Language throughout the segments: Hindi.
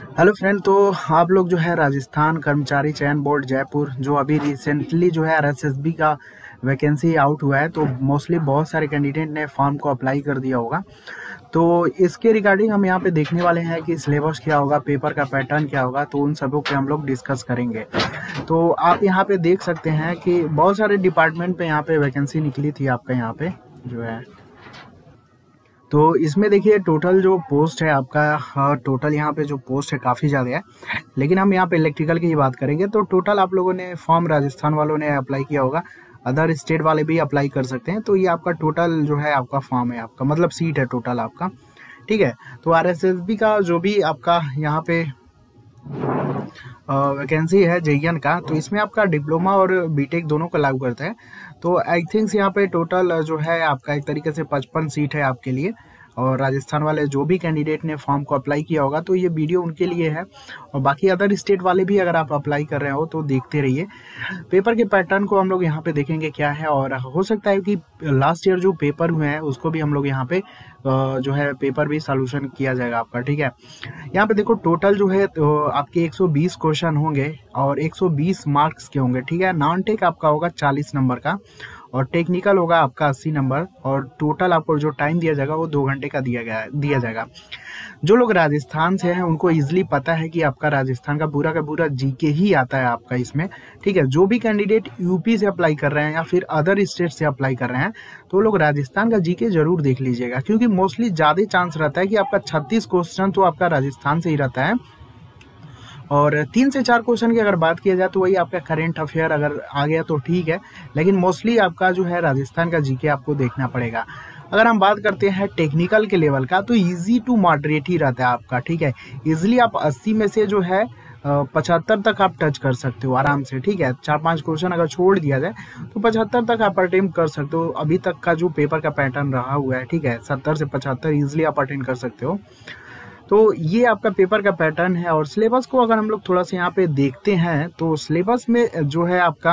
Hello friend. तो आप लोग जो है राजस्थान कर्मचारी चयन बोर्ड जयपुर जो अभी रिसेंटली जो है आरएसएसबी का वैकेंसी आउट हुआ है, तो मोस्टली बहुत सारे कैंडिडेट ने फॉर्म को अप्लाई कर दिया होगा। तो इसके रिगार्डिंग हम यहाँ पे देखने वाले हैं कि सिलेबस क्या होगा, पेपर का पैटर्न क्या होगा, तो उन सबों पे हम लोग डिस्कस करेंगे। तो आप यहाँ पे देख सकते हैं कि बहुत सारे डिपार्टमेंट पे यहाँ पे वैकेंसी निकली थी आपका यहाँ पे जो है। तो इसमें देखिए टोटल जो पोस्ट है आपका, टोटल यहाँ पे जो पोस्ट है काफ़ी ज़्यादा है, लेकिन हम यहाँ पे इलेक्ट्रिकल की ही बात करेंगे। तो टोटल आप लोगों ने फॉर्म राजस्थान वालों ने अप्लाई किया होगा, अदर स्टेट वाले भी अप्लाई कर सकते हैं। तो ये आपका टोटल जो है आपका फॉर्म है, आपका मतलब सीट है टोटल आपका, ठीक है। तो आरएसएसबी का जो भी आपका यहाँ पे वैकेंसी है जेईएन का, तो इसमें आपका डिप्लोमा और बीटेक दोनों को लागू करता है। तो आई थिंक्स यहाँ पे टोटल जो है आपका एक तरीके से 55 सीट है आपके लिए। और राजस्थान वाले जो भी कैंडिडेट ने फॉर्म को अप्लाई किया होगा, तो ये वीडियो उनके लिए है। और बाकी अदर स्टेट वाले भी अगर आप अप्लाई कर रहे हो तो देखते रहिए। पेपर के पैटर्न को हम लोग यहाँ पे देखेंगे क्या है, और हो सकता है कि लास्ट ईयर जो पेपर हुए हैं उसको भी हम लोग यहाँ पे जो है पेपर भी सॉल्यूशन किया जाएगा आपका, ठीक है। यहाँ पे देखो टोटल जो है तो आपके 120 क्वेश्चन होंगे और 120 मार्क्स के होंगे, ठीक है। नॉन टेक आपका होगा 40 नंबर का, और टेक्निकल होगा आपका 80 नंबर, और टोटल आपको जो टाइम दिया जाएगा वो 2 घंटे का दिया जाएगा। जो लोग राजस्थान से हैं उनको इजीली पता है कि आपका राजस्थान का पूरा जीके ही आता है आपका इसमें, ठीक है। जो भी कैंडिडेट यूपी से अप्लाई कर रहे हैं या फिर अदर स्टेट से अप्लाई कर रहे हैं, तो वो लोग राजस्थान का जीके जरूर देख लीजिएगा, क्योंकि मोस्टली ज़्यादा चांस रहता है कि आपका 36 क्वेश्चन तो आपका राजस्थान से ही रहता है। और 3 से 4 क्वेश्चन की अगर बात किया जाए तो वही आपका करेंट अफेयर अगर आ गया तो ठीक है, लेकिन मोस्टली आपका जो है राजस्थान का जीके आपको देखना पड़ेगा। अगर हम बात करते हैं टेक्निकल के लेवल का, तो इजी टू मॉडरेट ही रहता है आपका, ठीक है। इजीली आप 80 में से जो है 75 तक आप टच कर सकते हो आराम से, ठीक है। 4-5 क्वेश्चन अगर छोड़ दिया जाए तो 75 तक आप अटेम्प्ट कर सकते हो। अभी तक का जो पेपर का पैटर्न रहा हुआ है, ठीक है, 70 से 75 इजिली आप अटेंड कर सकते हो। तो ये आपका पेपर का पैटर्न है। और सिलेबस को अगर हम लोग थोड़ा सा यहाँ पे देखते हैं, तो सिलेबस में जो है आपका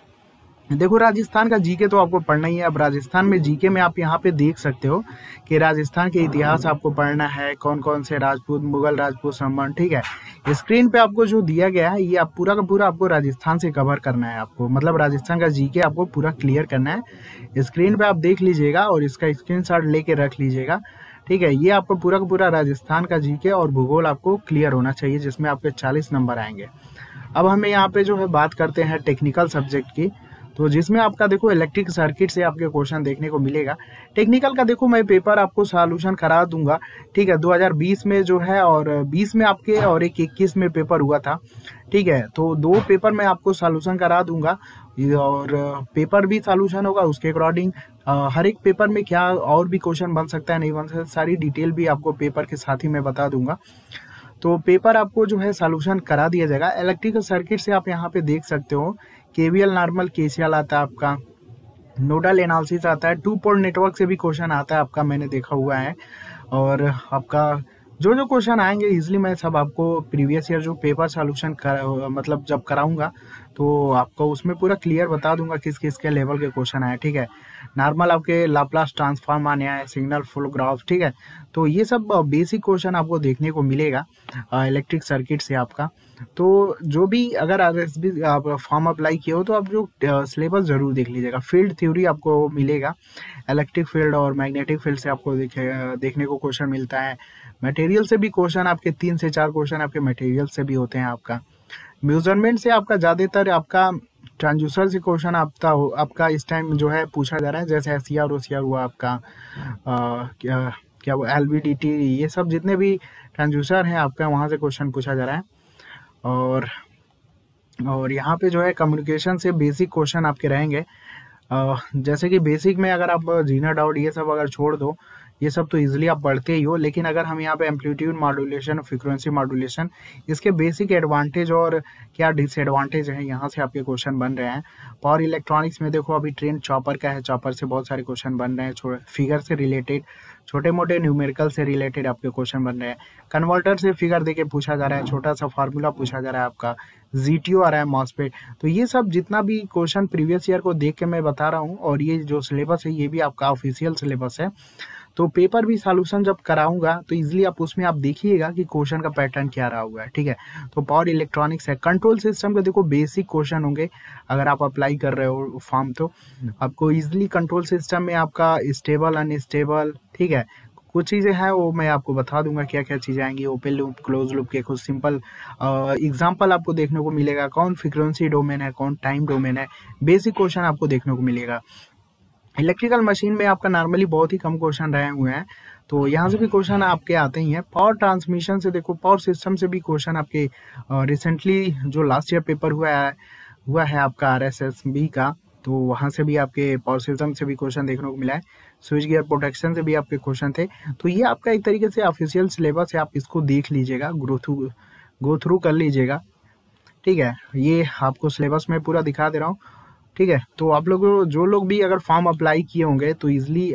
देखो राजस्थान का जीके तो आपको पढ़ना ही है। अब राजस्थान में जीके में आप यहाँ पे देख सकते हो कि राजस्थान के इतिहास आपको पढ़ना है, कौन कौन से राजपूत, मुगल राजपूत संबंध, ठीक है। स्क्रीन पे आपको जो दिया गया है ये आप पूरा का पूरा आपको राजस्थान से कवर करना है, आपको मतलब राजस्थान का जीके आपको पूरा क्लियर करना है। स्क्रीन पे आप देख लीजिएगा और इसका स्क्रीनशॉट लेके रख लीजिएगा, ठीक है। ये आपको पूरा का पूरा राजस्थान का जीके और भूगोल आपको क्लियर होना चाहिए, जिसमें आपके 40 नंबर आएंगे। अब हमें यहाँ पे जो है बात करते हैं टेक्निकल सब्जेक्ट की, तो जिसमें आपका देखो इलेक्ट्रिक सर्किट से आपके क्वेश्चन देखने को मिलेगा। टेक्निकल का देखो मैं पेपर आपको सॉल्यूशन करा दूंगा, ठीक है। 2020 में जो है और 20 में आपके और एक 21 में पेपर हुआ था, ठीक है। तो 2 पेपर मैं आपको सॉल्यूशन करा दूंगा, और पेपर भी सॉल्यूशन होगा उसके अकॉर्डिंग। हर एक पेपर में क्या और भी क्वेश्चन बन सकता है, नहीं बन सकता, सारी डिटेल भी आपको पेपर के साथ ही मैं बता दूंगा। तो पेपर आपको जो है सॉल्यूशन करा दिया जाएगा। इलेक्ट्रिकल सर्किट से आप यहाँ पे देख सकते हो केवीएल नॉर्मल केसीएल आता है आपका, नोडल एनालिसिस आता है, 2 पोर्ट नेटवर्क से भी क्वेश्चन आता है आपका, मैंने देखा हुआ है। और आपका जो जो क्वेश्चन आएंगे इजीली मैं सब आपको प्रीवियस ईयर जो पेपर सॉल्यूशन मतलब जब कराऊंगा तो आपको उसमें पूरा क्लियर बता दूंगा किस किस के लेवल के क्वेश्चन आए, ठीक है। नॉर्मल आपके लाप्लास ट्रांसफॉर्म आने आए, सिग्नल फ्लो ग्राफ, ठीक है। तो ये सब बेसिक क्वेश्चन आपको देखने को मिलेगा इलेक्ट्रिक सर्किट से आपका। तो जो भी अगर आरएसबी आप फॉर्म अप्लाई किए हो तो आप जो सिलेबस जरूर देख लीजिएगा। फील्ड थ्योरी आपको मिलेगा, इलेक्ट्रिक फील्ड और मैग्नेटिक फील्ड से आपको देखने को क्वेश्चन मिलता है। मटेरियल से भी क्वेश्चन आपके 3 से 4 क्वेश्चन आपके मटेरियल से भी होते हैं आपका। मेजरमेंट से आपका ज़्यादातर आपका ट्रांसड्यूसर से क्वेश्चन आपका इस टाइम जो है पूछा जा रहा है, जैसे एससीआर ओसीआर हुआ आपका, क्या वो एलवीडीटी, ये सब जितने भी ट्रांसड्यूसर हैं आपका वहाँ से क्वेश्चन पूछा जा रहा है। और यहाँ पे जो है कम्युनिकेशन से बेसिक क्वेश्चन आपके रहेंगे। जैसे कि बेसिक में अगर आप जीना डाउट ये सब अगर छोड़ दो, ये सब तो इजीली आप पढ़ते ही हो, लेकिन अगर हम यहाँ पे एम्पलीट्यूड मॉड्यूलेशन, फ्रीक्वेंसी मॉड्यूलेशन, इसके बेसिक एडवांटेज और क्या डिसएडवांटेज है यहाँ से आपके क्वेश्चन बन रहे हैं। पावर इलेक्ट्रॉनिक्स में देखो अभी ट्रेंड चॉपर का है, चॉपर से बहुत सारे क्वेश्चन बन रहे हैं, फिगर से रिलेटेड, छोटे मोटे न्यूमेरिकल से रिलेटेड आपके क्वेश्चन बन रहे हैं। कन्वर्टर से फिगर देके पूछा जा रहा है, छोटा सा फार्मूला पूछा जा रहा है आपका, जीटीओ आ रहा है, मॉसफेट। तो ये सब जितना भी क्वेश्चन प्रीवियस ईयर को देख के मैं बता रहा हूँ, और ये जो सिलेबस है ये भी आपका ऑफिशियल सिलेबस है। तो पेपर भी सॉल्यूशन जब कराऊंगा तो इजीली आप उसमें आप देखिएगा कि क्वेश्चन का पैटर्न क्या रहा हुआ है, ठीक है। तो पावर इलेक्ट्रॉनिक्स है, कंट्रोल सिस्टम के देखो बेसिक क्वेश्चन होंगे अगर आप अप्लाई कर रहे हो फॉर्म, तो आपको इजीली कंट्रोल सिस्टम में आपका स्टेबल अनस्टेबल, ठीक है, कुछ चीज़ें हैं वो मैं आपको बता दूंगा क्या क्या चीज़ें आएंगी। ओपन लूप क्लोज लूप के कुछ सिंपल एग्जांपल आपको देखने को मिलेगा, कौन फ्रीक्वेंसी डोमेन है, कौन टाइम डोमेन है, बेसिक क्वेश्चन आपको देखने को मिलेगा। इलेक्ट्रिकल मशीन में आपका नॉर्मली बहुत ही कम क्वेश्चन रहे हुए हैं, तो यहाँ से भी क्वेश्चन आपके आते ही हैं। पावर ट्रांसमिशन से देखो, पावर सिस्टम से भी क्वेश्चन आपके रिसेंटली जो लास्ट ईयर पेपर हुआ है आपका RSSB का, तो वहाँ से भी आपके पावर सिस्टम से भी क्वेश्चन देखने को मिला है। स्विच गियर प्रोटेक्शन से भी आपके क्वेश्चन थे। तो ये आपका एक तरीके से ऑफिशियल सिलेबस है, आप इसको देख लीजिएगा, गो थ्रू कर लीजिएगा, ठीक है। ये आपको सिलेबस में पूरा दिखा दे रहा हूँ, ठीक है। तो आप लोग जो लोग भी अगर फॉर्म अप्लाई किए होंगे तो ईजिली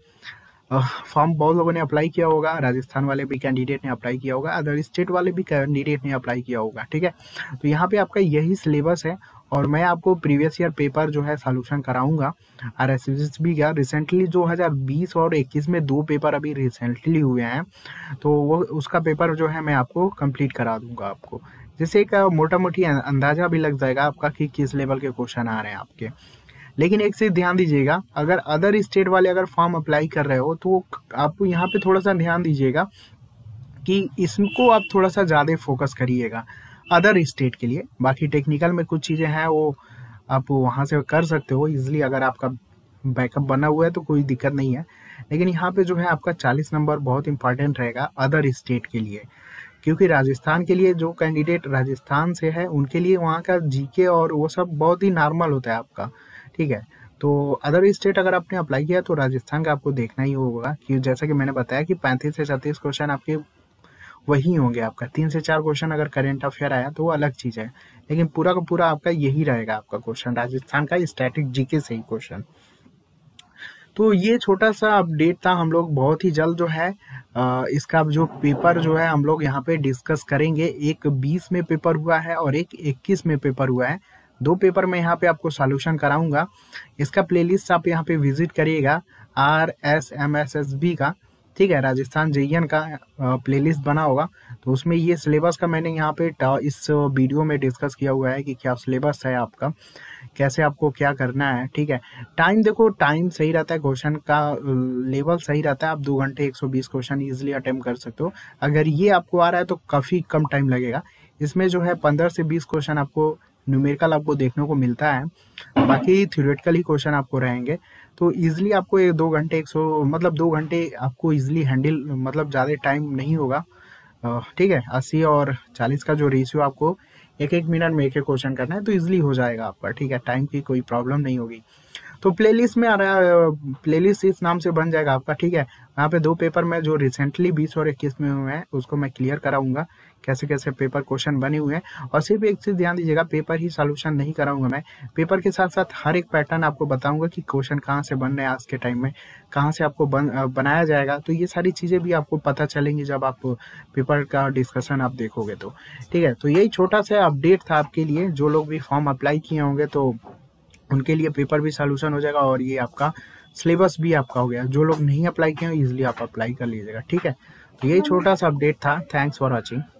फॉर्म बहुत लोगों ने अप्लाई किया होगा, राजस्थान वाले भी कैंडिडेट ने अप्लाई किया होगा, अदर स्टेट वाले भी कैंडिडेट ने अप्लाई किया होगा, ठीक है। तो यहाँ पे आपका यही सिलेबस है और मैं आपको प्रीवियस ईयर पेपर जो है सॉल्यूशन कराऊंगा RSSB का। रिसेंटली 2020 और 21 में 2 पेपर अभी रिसेंटली हुए हैं, तो वो उसका पेपर जो है मैं आपको कंप्लीट करा दूंगा आपको, जिससे एक मोटा मोटी अंदाजा भी लग जाएगा आपका कि किस लेवल के क्वेश्चन आ रहे हैं आपके। लेकिन एक चीज ध्यान दीजिएगा, अगर अदर स्टेट वाले अगर फॉर्म अप्लाई कर रहे हो तो आपको यहाँ पे थोड़ा सा ध्यान दीजिएगा कि इसको आप थोड़ा सा ज़्यादा फोकस करिएगा अदर स्टेट के लिए। बाकी टेक्निकल में कुछ चीज़ें हैं वो आप वहाँ से कर सकते हो इजीली, अगर आपका बैकअप बना हुआ है तो कोई दिक्कत नहीं है। लेकिन यहाँ पे जो है आपका 40 नंबर बहुत इंपॉर्टेंट रहेगा अदर स्टेट के लिए, क्योंकि राजस्थान के लिए जो कैंडिडेट राजस्थान से है उनके लिए वहाँ का जीके और वो सब बहुत ही नॉर्मल होता है आपका, ठीक है। तो अदर स्टेट अगर आपने अप्लाई किया तो राजस्थान का आपको देखना ही होगा, कि जैसा कि मैंने बताया कि 35 से 36 क्वेश्चन आपके वही होंगे। आपका 3 से 4 क्वेश्चन अगर करेंट अफेयर आया तो वो अलग चीज़ है, लेकिन पूरा का पूरा आपका यही रहेगा आपका क्वेश्चन, राजस्थान का स्टैटिक जीके से ही क्वेश्चन। तो ये छोटा सा अपडेट था, हम लोग बहुत ही जल्द जो है इसका जो पेपर जो है हम लोग यहाँ पे डिस्कस करेंगे। एक 20 में पेपर हुआ है और एक 21 में पेपर हुआ है, 2 पेपर में यहाँ पे आपको सॉल्यूशन कराऊंगा। इसका प्लेलिस्ट आप यहाँ पे विजिट करिएगा RSMSSB का, ठीक है, राजस्थान JEN का प्लेलिस्ट बना होगा, तो उसमें ये सिलेबस का मैंने यहाँ पे इस वीडियो में डिस्कस किया हुआ है कि क्या सिलेबस है आपका, कैसे आपको क्या करना है, ठीक है। टाइम देखो, टाइम सही रहता है, क्वेश्चन का लेवल सही रहता है, आप 2 घंटे 120 क्वेश्चन इजीली अटेम्प्ट कर सकते हो। अगर ये आपको आ रहा है तो काफ़ी कम टाइम लगेगा। इसमें जो है 15 से 20 क्वेश्चन आपको न्यूमेरिकल आपको देखने को मिलता है, बाकी थ्योरेटिकल ही क्वेश्चन आपको रहेंगे। तो इजीली आपको 2 घंटे 2 घंटे आपको इजीली हैंडल, मतलब ज़्यादा टाइम नहीं होगा, ठीक है। 80 और 40 का जो रेशियो आपको 1-1 मिनट में 1-1 क्वेश्चन करना है तो इजीली हो जाएगा आपका, ठीक है, टाइम की कोई प्रॉब्लम नहीं होगी। तो प्लेलिस्ट में आ रहा है, प्लेलिस्ट इस नाम से बन जाएगा आपका, ठीक है। यहाँ पे 2 पेपर में जो रिसेंटली 20 और 21 में हुए हैं उसको मैं क्लियर कराऊंगा, कैसे कैसे पेपर क्वेश्चन बने हुए हैं। और सिर्फ एक चीज़ ध्यान दीजिएगा, पेपर ही सॉल्यूशन नहीं कराऊंगा मैं, पेपर के साथ साथ हर एक पैटर्न आपको बताऊंगा कि क्वेश्चन कहाँ से बन रहे हैं आज के टाइम में, कहाँ से आपको बनाया जाएगा। तो ये सारी चीज़ें भी आपको पता चलेंगी जब आप पेपर का डिस्कशन आप देखोगे तो, ठीक है। तो यही छोटा सा अपडेट था आपके लिए, जो लोग भी फॉर्म अप्लाई किए होंगे तो उनके लिए पेपर भी सॉल्यूशन हो जाएगा और ये आपका सिलेबस भी आपका हो गया। जो लोग नहीं अप्लाई किए हैं इजीली आप अप्लाई कर लीजिएगा, ठीक है। तो यही छोटा सा अपडेट था। Thanks for watching.